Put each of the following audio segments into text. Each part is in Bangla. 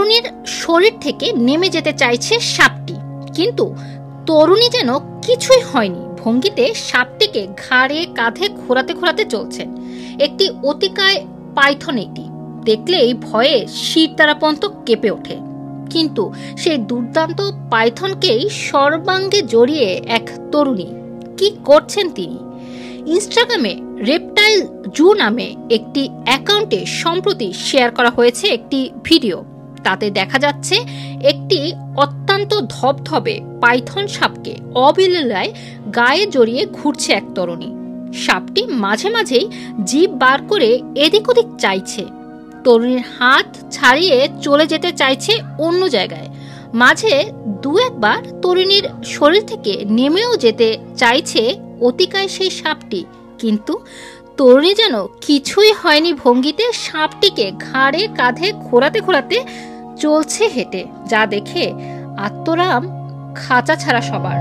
তরুণীর শরীর থেকে নেমে যেতে চাইছে সাপটি, কিন্তু তরুণী যেন কিছুই হয়নি ভঙ্গিতে সাপটিকে ঘাড়ে কাঁধে ঘোরাতে ঘোরাতে চলছে। একটি অতিকায় পাইথন এটি, দেখলেই ভয়ে শিরদাঁড়াপর্যন্ত কেঁপে ওঠে। কিন্তু সেই দুর্দান্ত পাইথনকেই সর্বাঙ্গে জড়িয়ে এক তরুণী। কি করছেন তিনি? ইনস্টাগ্রামে রেপটাইল জু নামে একটি অ্যাকাউন্টে সম্প্রতি শেয়ার করা হয়েছে একটি ভিডিও। তাতে দেখা যাচ্ছে একটি অত্যন্ত ধবধবে পাইথন সাপকে অবিলীলায় গায়ে জড়িয়ে ঘুরছে এক তরুণী। সাপটি মাঝে মাঝেই জিভ বার করে এদিক ওদিক চাইছে, তরুণীর হাত ছাড়িয়ে চলে যেতে চাইছে অন্য জায়গায়। মাঝে দু একবার তরুণীর শরীর থেকে নেমেও যেতে চাইছে অতিকায় সেই সাপটি, কিন্তু তরুণী যেন কিছুই হয়নি ভঙ্গিতে সাপটিকে ঘাড়ে কাঁধে ঘোরাতে ঘোরাতে চলছে হেঁটে, যা দেখে আত্মরাম খাঁচা ছাড়া সবার।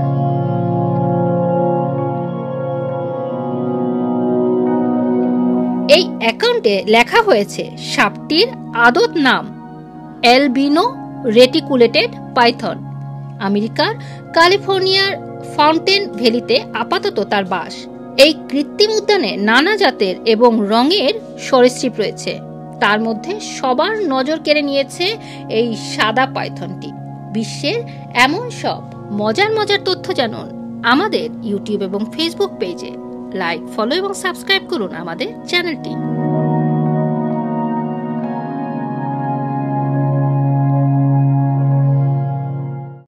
এই অ্যাকাউন্টে লেখা হয়েছে সাপটির আদত নাম অ্যালবিনো রেটিকুলেটেড পাইথন। আমেরিকার ক্যালিফোর্নিয়ার ফাউন্টেন ভ্যালিতে আপাতত তার বাস। এই কৃত্রিম উদ্যানে নানা জাতের এবং রঙের সরীসৃপ রয়েছে, তার মধ্যে সবার নজর কেড়ে নিয়েছে এই সাদা পাইথনটি। বিশ্বের এমন সব মজার মজার তথ্য জানুন আমাদের ইউটিউব এবং ফেসবুক পেজে। লাইক, ফলো এবং সাবস্ক্রাইব করুন আমাদের চ্যানেলটি।